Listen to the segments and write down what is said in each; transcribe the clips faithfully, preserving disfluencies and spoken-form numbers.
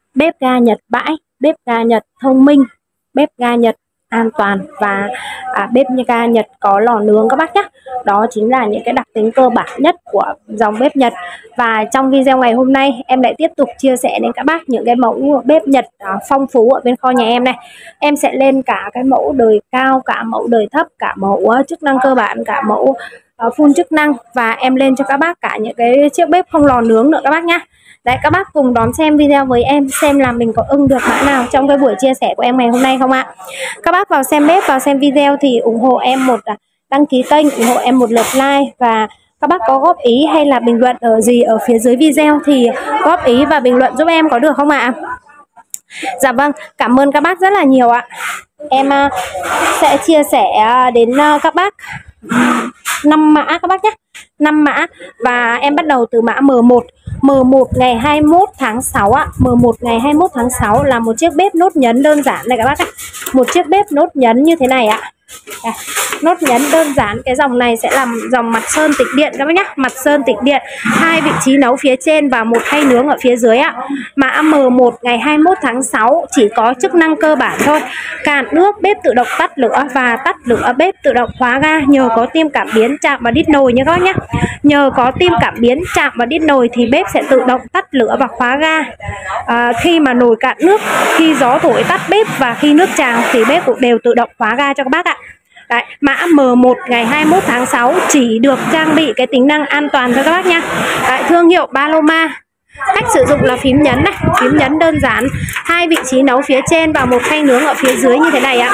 bếp ga Nhật bãi, bếp ga Nhật thông minh, bếp ga Nhật an toàn và à, bếp ga Nhật có lò nướng các bác nhé. Đó chính là những cái đặc tính cơ bản nhất của dòng bếp Nhật. Và trong video ngày hôm nay em lại tiếp tục chia sẻ đến các bác những cái mẫu bếp Nhật à, phong phú ở bên kho nhà em này. Em sẽ lên cả cái mẫu đời cao, cả mẫu đời thấp, cả mẫu uh, chức năng cơ bản, cả mẫu uh, full chức năng, và em lên cho các bác cả những cái chiếc bếp không lò nướng nữa các bác nhé. Đấy, các bác cùng đón xem video với em xem là mình có ưng được mã nào trong cái buổi chia sẻ của em ngày hôm nay không ạ. Các bác vào xem bếp, vào xem video thì ủng hộ em một đăng ký kênh, ủng hộ em một lượt like, và các bác có góp ý hay là bình luận ở gì ở phía dưới video thì góp ý và bình luận giúp em có được không ạ? Dạ vâng, cảm ơn các bác rất là nhiều ạ. Em uh, sẽ chia sẻ đến uh, các bác năm mã các bác nhé. năm mã và em bắt đầu từ mã M một. M một ngày hai mươi mốt tháng sáu ạ. M một ngày hai mươi mốt tháng sáu là một chiếc bếp nốt nhấn đơn giản này các bác ạ. Một chiếc bếp nốt nhấn như thế này ạ. Đây, nốt nhấn đơn giản. Cái dòng này sẽ làm dòng mặt sơn tịch điện các bác nhé. Mặt sơn tịch điện, hai vị trí nấu phía trên và một khay nướng ở phía dưới ạ. Mã M một ngày hai mươi mốt tháng sáu chỉ có chức năng cơ bản thôi: cạn nước, bếp tự động tắt lửa và tắt lửa, bếp tự động khóa ga. Nhờ có tim cảm biến chạm vào đít nồi nha các bác nhé. Nhờ có tim cảm biến chạm vào đít nồi thì bếp sẽ tự động tắt lửa và khóa ga. À, khi mà nồi cạn nước, khi gió thổi tắt bếp và khi nước trào thì bếp cũng đều tự động khóa ga cho các bác ạ. Đấy, mã M một ngày hai mươi mốt tháng sáu chỉ được trang bị cái tính năng an toàn cho các bác nha. Đấy, thương hiệu Paloma. Cách sử dụng là phím nhấn này, phím nhấn đơn giản, hai vị trí nấu phía trên và một khay nướng ở phía dưới như thế này ạ.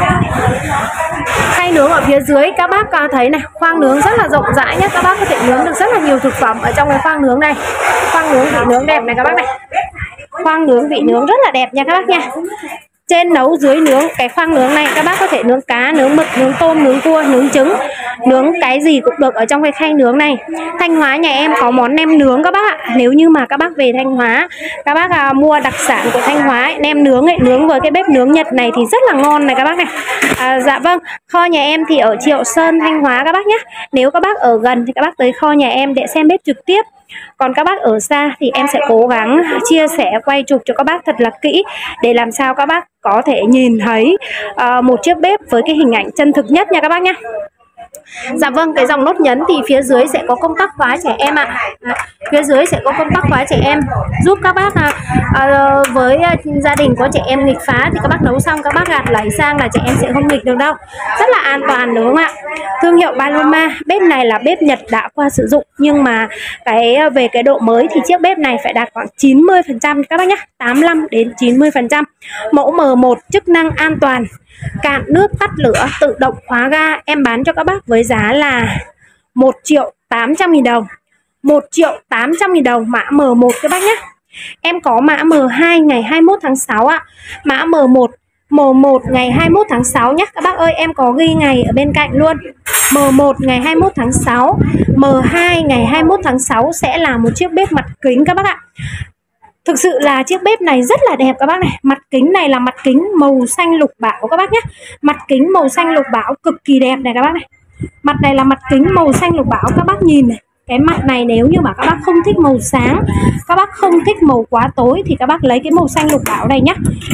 Khay nướng ở phía dưới các bác thấy này, khoang nướng rất là rộng rãi nhé. Các bác có thể nướng được rất là nhiều thực phẩm ở trong cái khoang nướng này. Khoang nướng vị nướng đẹp này các bác này. Khoang nướng vị nướng rất là đẹp nha các bác nha. Trên nấu dưới nướng. Cái khoang nướng này các bác có thể nướng cá, nướng mực, nướng tôm, nướng cua, nướng trứng, nướng cái gì cũng được ở trong cái khay nướng này. Thanh Hóa nhà em có món nem nướng các bác ạ. Nếu như mà các bác về Thanh Hóa, các bác à, mua đặc sản của Thanh Hóa ấy, nem nướng ấy, nướng với cái bếp nướng Nhật này thì rất là ngon này các bác này. À, dạ vâng, kho nhà em thì ở Triệu Sơn, Thanh Hóa các bác nhé. Nếu các bác ở gần thì các bác tới kho nhà em để xem bếp trực tiếp. Còn các bác ở xa thì em sẽ cố gắng chia sẻ, quay chụp cho các bác thật là kỹ để làm sao các bác có thể nhìn thấy uh, một chiếc bếp với cái hình ảnh chân thực nhất nha các bác nhé. Dạ vâng, cái dòng nốt nhấn thì phía dưới sẽ có công tắc khóa trẻ em ạ. À, phía dưới sẽ có công tắc khóa trẻ em giúp các bác à, à, với à, gia đình có trẻ em nghịch phá thì các bác nấu xong các bác gạt lấy sang là trẻ em sẽ không nghịch được đâu. Rất là an toàn đúng không ạ? Thương hiệu Paloma. Bếp này là bếp Nhật đã qua sử dụng, nhưng mà cái về cái độ mới thì chiếc bếp này phải đạt khoảng chín mươi phần trăm các bác nhé, tám mươi lăm đến chín mươi phần trăm. Mẫu M một chức năng an toàn, cạn nước, tắt lửa, tự động khóa ga. Em bán cho các bác với giá là một triệu tám trăm nghìn đồng. một triệu tám trăm nghìn đồng mã M một các bác nhé. Em có mã M hai ngày hai mươi mốt tháng sáu ạ. Mã M một M một ngày hai mươi mốt tháng sáu nhé. Các bác ơi, em có ghi ngày ở bên cạnh luôn. M một ngày hai mươi mốt tháng sáu, M hai ngày hai mươi mốt tháng sáu sẽ là một chiếc bếp mặt kính các bác ạ. Thực sự là chiếc bếp này rất là đẹp các bác này. Mặt kính này là mặt kính màu xanh lục bảo các bác nhé. Mặt kính màu xanh lục bảo cực kỳ đẹp này các bác này. Mặt này là mặt kính màu xanh lục bảo, các bác nhìn này. Cái mặt này nếu như mà các bác không thích màu sáng, các bác không thích màu quá tối thì các bác lấy cái màu xanh lục bảo này nhé.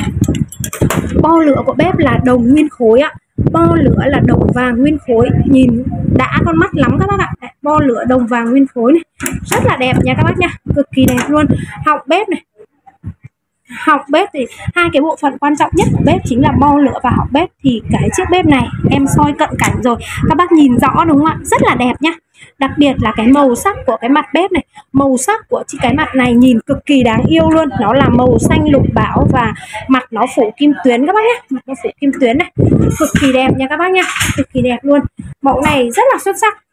Bo lửa của bếp là đồng nguyên khối ạ. Bo lửa là đồng vàng nguyên khối, nhìn đã con mắt lắm các bác ạ. Đây, bo lửa đồng vàng nguyên khối này, rất là đẹp nha các bác nha, cực kỳ đẹp luôn. Họng bếp này, họng bếp thì hai cái bộ phận quan trọng nhất của bếp chính là bo lửa và họng bếp. Thì cái chiếc bếp này em soi cận cảnh rồi, các bác nhìn rõ đúng không ạ? Rất là đẹp nhá. Đặc biệt là cái màu sắc của cái mặt bếp này, màu sắc của cái mặt này nhìn cực kỳ đáng yêu luôn. Nó là màu xanh lục bảo và mặt nó phủ kim tuyến các bác nhé. Mặt nó phủ kim tuyến này, cực kỳ đẹp nha các bác nha, cực kỳ đẹp luôn. Mẫu này rất là xuất sắc.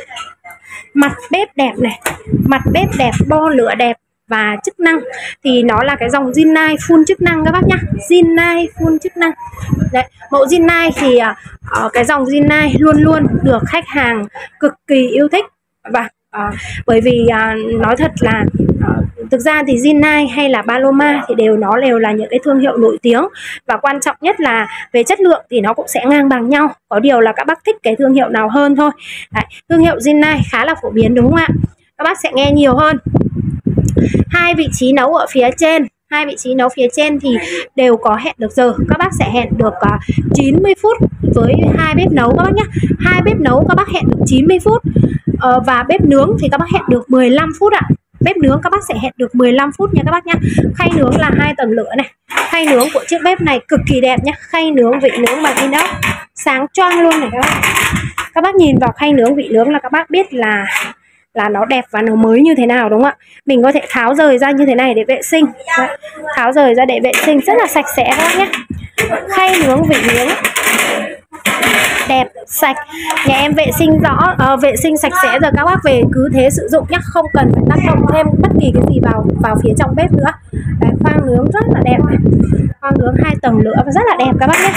Mặt bếp đẹp này, mặt bếp đẹp, bo lửa đẹp và chức năng thì nó là cái dòng Rinnai full chức năng các bác nhá. Rinnai full chức năng. Đấy, mẫu Rinnai thì uh, cái dòng Rinnai luôn luôn được khách hàng cực kỳ yêu thích. Và uh, bởi vì uh, nói thật là uh, thực ra thì Rinnai hay là Paloma thì đều nó đều là những cái thương hiệu nổi tiếng, và quan trọng nhất là về chất lượng thì nó cũng sẽ ngang bằng nhau. Có điều là các bác thích cái thương hiệu nào hơn thôi. Đấy, thương hiệu Rinnai khá là phổ biến đúng không ạ? Các bác sẽ nghe nhiều hơn. Hai vị trí nấu ở phía trên, Hai vị trí nấu phía trên thì đều có hẹn được giờ. Các bác sẽ hẹn được uh, chín mươi phút với hai bếp nấu các bác nhé. Hai bếp nấu các bác hẹn được chín mươi phút. uh, Và bếp nướng thì các bác hẹn được mười lăm phút ạ. Bếp nướng các bác sẽ hẹn được mười lăm phút nha các bác nhé. Khay nướng là hai tầng lửa này. Khay nướng của chiếc bếp này cực kỳ đẹp nhé. Khay nướng vị nướng bằng inox sáng choang luôn này các bác. Các bác nhìn vào khay nướng vị nướng là các bác biết là là nó đẹp và nó mới như thế nào, đúng không ạ? Mình có thể tháo rời ra như thế này để vệ sinh. Đấy, tháo rời ra để vệ sinh rất là sạch sẽ các bác nhé. Khay nướng vị nướng đẹp, sạch. Nhà em vệ sinh rõ, uh, vệ sinh sạch sẽ rồi các bác về cứ thế sử dụng nhé, không cần phải tác động thêm bất kỳ cái gì vào vào phía trong bếp nữa. Đấy, khoang nướng rất là đẹp này. Khoang nướng hai tầng lửa và rất là đẹp các bác nhé.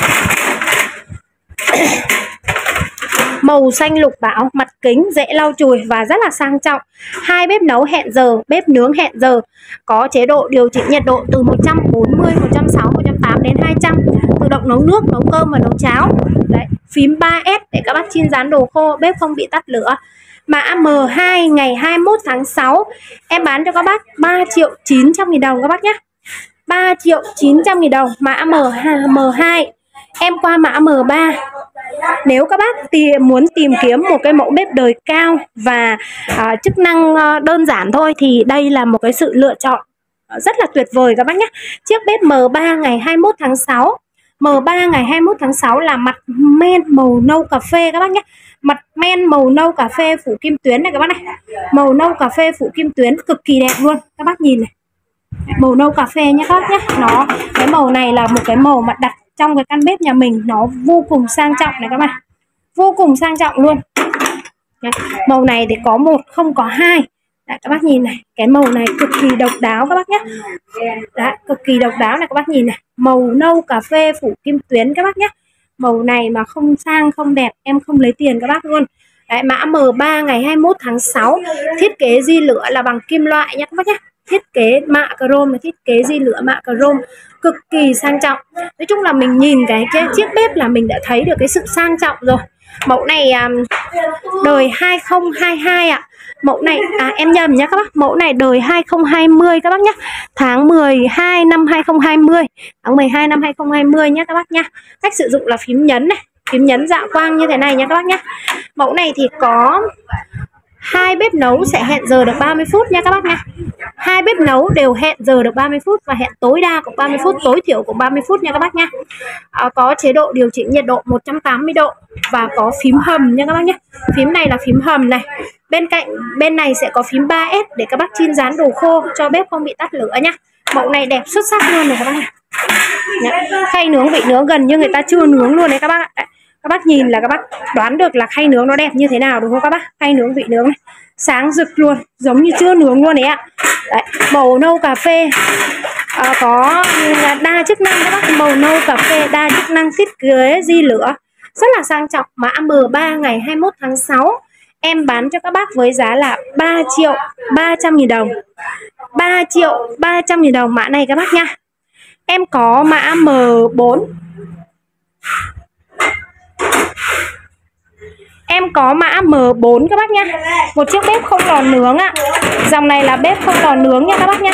Màu xanh lục bảo, mặt kính, dễ lau chùi và rất là sang trọng. Hai bếp nấu hẹn giờ, bếp nướng hẹn giờ. Có chế độ điều chỉnh nhiệt độ từ một trăm bốn mươi, một trăm sáu mươi, một trăm tám mươi đến hai trăm. Tự động nấu nước, nấu cơm và nấu cháo. Đấy, phím ba S để các bác chiên rán đồ khô, bếp không bị tắt lửa. Mã M hai ngày hai mươi mốt tháng sáu. Em bán cho các bác ba triệu chín trăm nghìn đồng các bác nhé. ba triệu chín trăm nghìn đồng mã M hai. Em qua mã M ba. Nếu các bác tìm, muốn tìm kiếm một cái mẫu bếp đời cao và à, chức năng à, đơn giản thôi thì đây là một cái sự lựa chọn rất là tuyệt vời các bác nhé. Chiếc bếp M ba ngày hai mươi mốt tháng sáu. M ba ngày hai mươi mốt tháng sáu là mặt men màu nâu cà phê các bác nhé. Mặt men màu nâu cà phê phủ kim tuyến này các bác này. Màu nâu cà phê phủ kim tuyến cực kỳ đẹp luôn. Các bác nhìn này. Màu nâu cà phê nhé các bác nhé. Nó, cái màu này là một cái màu mà đặt trong cái căn bếp nhà mình nó vô cùng sang trọng này các bạn. Vô cùng sang trọng luôn. Đấy, màu này thì có một không có hai. Đấy, các bác nhìn này, cái màu này cực kỳ độc đáo các bác nhé. Đấy, cực kỳ độc đáo này các bác nhìn này. Màu nâu cà phê phủ kim tuyến các bác nhé. Màu này mà không sang không đẹp em không lấy tiền các bác luôn. Đấy, mã M ba ngày hai mươi mốt tháng sáu. Thiết kế di lửa là bằng kim loại nhé các bác nhé. Thiết kế mạ chrome là thiết kế di lửa mạ chrome cực kỳ sang trọng. Nói chung là mình nhìn cái, cái chiếc bếp là mình đã thấy được cái sự sang trọng rồi. Mẫu này um, đời hai không hai hai ạ. À. Mẫu này à em nhầm nhá các bác. Mẫu này đời hai không hai không các bác nhé. Tháng mười hai năm hai không hai không. Tháng mười hai năm hai không hai không nhé các bác nhá. Cách sử dụng là phím nhấn này, phím nhấn dạ quang như thế này nha các bác nhé. Mẫu này thì có hai bếp nấu sẽ hẹn giờ được ba mươi phút nha các bác nha. Hai bếp nấu đều hẹn giờ được ba mươi phút và hẹn tối đa cũng ba mươi phút, tối thiểu cũng ba mươi phút nha các bác nha. À, có chế độ điều chỉnh nhiệt độ một trăm tám mươi độ và có phím hầm nha các bác nhé. Phím này là phím hầm này. Bên cạnh bên này sẽ có phím ba S để các bác chiên rán đồ khô cho bếp không bị tắt lửa nhá. Mẫu này đẹp xuất sắc luôn này các bác nhé. Khay nướng vị nướng gần như người ta chưa nướng luôn đấy các bác ạ. Các bác nhìn là các bác đoán được là khay nướng nó đẹp như thế nào đúng không các bác? Khay nướng vị nướng này sáng rực luôn, giống như chưa nướng luôn đấy ạ. Đấy, màu nâu cà phê à, có đa chức năng các bác. Màu nâu cà phê đa chức năng, thiết kế di lửa rất là sang trọng. Mã M ba ngày hai mươi mốt tháng sáu. Em bán cho các bác với giá là ba triệu ba trăm nghìn đồng. ba triệu ba trăm nghìn đồng mã này các bác nha. Em có mã M bốn. Em có mã M bốn các bác nha. Một chiếc bếp không lò nướng ạ. Dòng này là bếp không lò nướng nha các bác nha.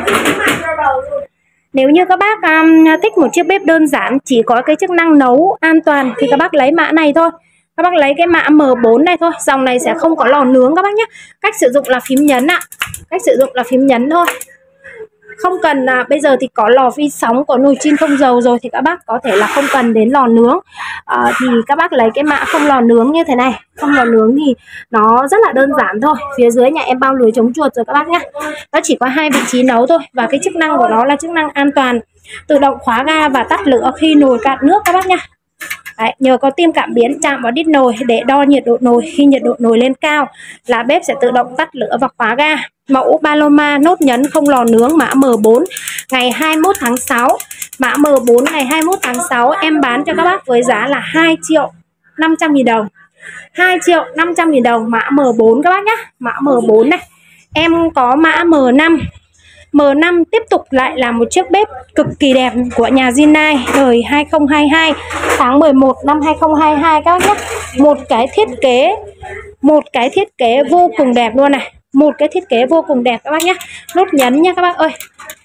Nếu như các bác um, thích một chiếc bếp đơn giản chỉ có cái chức năng nấu an toàn thì các bác lấy mã này thôi. Các bác lấy cái mã M bốn này thôi. Dòng này sẽ không có lò nướng các bác nhé. Cách sử dụng là phím nhấn ạ. Cách sử dụng là phím nhấn thôi. Không cần à, bây giờ thì có lò vi sóng, có nồi chiên không dầu rồi thì các bác có thể là không cần đến lò nướng. à, Thì các bác lấy cái mã không lò nướng như thế này. Không lò nướng thì nó rất là đơn giản thôi. Phía dưới nhà em bao lưới chống chuột rồi các bác nhé. Nó chỉ có hai vị trí nấu thôi. Và cái chức năng của nó là chức năng an toàn, tự động khóa ga và tắt lửa khi nồi cạn nước các bác nhé. Đấy, nhờ có tim cảm biến chạm vào đít nồi để đo nhiệt độ nồi. Khi nhiệt độ nồi lên cao là bếp sẽ tự động tắt lửa và khóa ga. Mẫu Paloma nốt nhấn không lò nướng mã M bốn ngày hai mươi mốt tháng sáu. Mã M bốn ngày hai mươi mốt tháng sáu em bán cho các bác với giá là hai triệu năm trăm nghìn đồng. hai triệu năm trăm nghìn đồng mã M bốn các bác nhé. Mã M bốn này. Em có mã M năm. M năm tiếp tục lại là một chiếc bếp cực kỳ đẹp của nhà Rinnai đời hai không hai hai, tháng mười một năm hai không hai hai các bác nhé. Một cái thiết kế một cái thiết kế vô cùng đẹp luôn này. Một cái thiết kế vô cùng đẹp các bác nhé. Nốt nhấn nha các bác ơi.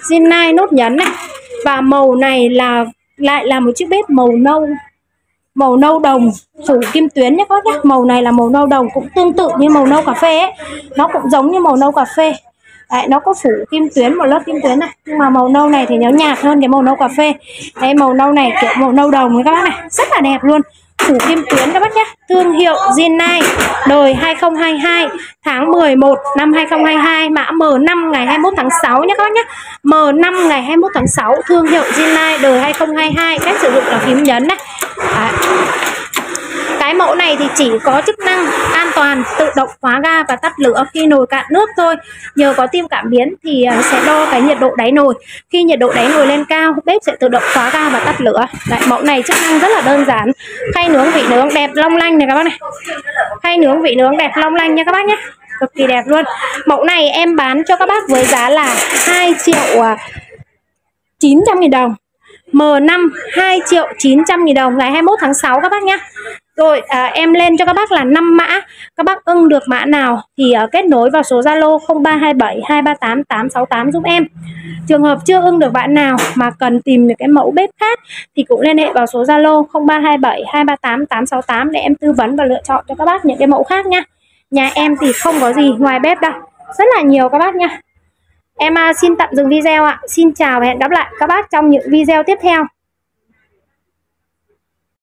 Rinnai nốt nhấn này. Và màu này là lại là một chiếc bếp màu nâu, màu nâu đồng phủ kim tuyến nhé các bác nhé. Màu này là màu nâu đồng, cũng tương tự như màu nâu cà phê ấy, nó cũng giống như màu nâu cà phê. Đấy, nó có phủ kim tuyến, một lớp kim tuyến này, nhưng mà màu nâu này thì nó nhạt hơn cái màu nâu cà phê. Đấy, màu nâu này kiểu màu nâu đồng các bác này, rất là đẹp luôn, phủ kim tuyến các bác nhé. Thương hiệu Rinnai, đời hai không hai hai, tháng mười một năm hai không hai hai, mã M năm ngày hai mươi mốt tháng sáu nhé các bác nhé. M năm ngày hai mươi mốt tháng sáu, thương hiệu Rinnai, đời hai không hai hai. Cách sử dụng là phím nhấn này. Đấy. Cái mẫu này thì chỉ có chức năng an toàn tự động khóa ga và tắt lửa khi nồi cạn nước thôi. Nhờ có tim cảm biến thì sẽ đo cái nhiệt độ đáy nồi. Khi nhiệt độ đáy nồi lên cao, bếp sẽ tự động khóa ga và tắt lửa. Đấy, mẫu này chức năng rất là đơn giản. Khay nướng vị nướng đẹp long lanh này các bác này. Khay nướng vị nướng đẹp long lanh nha các bác nhé. Cực kỳ đẹp luôn. Mẫu này em bán cho các bác với giá là hai triệu chín trăm nghìn đồng. M năm hai triệu chín trăm nghìn đồng ngày hai mươi mốt tháng sáu các bác nhé. Rồi à, em lên cho các bác là năm mã. Các bác ưng được mã nào thì uh, kết nối vào số Zalo không ba hai bảy hai ba tám tám sáu tám giúp em. Trường hợp chưa ưng được bạn nào mà cần tìm được cái mẫu bếp khác thì cũng liên hệ vào số Zalo không ba hai bảy hai ba tám tám sáu tám để em tư vấn và lựa chọn cho các bác những cái mẫu khác nha. Nhà em thì không có gì ngoài bếp đâu, rất là nhiều các bác nha. Em uh, xin tạm dừng video ạ. Xin chào và hẹn gặp lại các bác trong những video tiếp theo.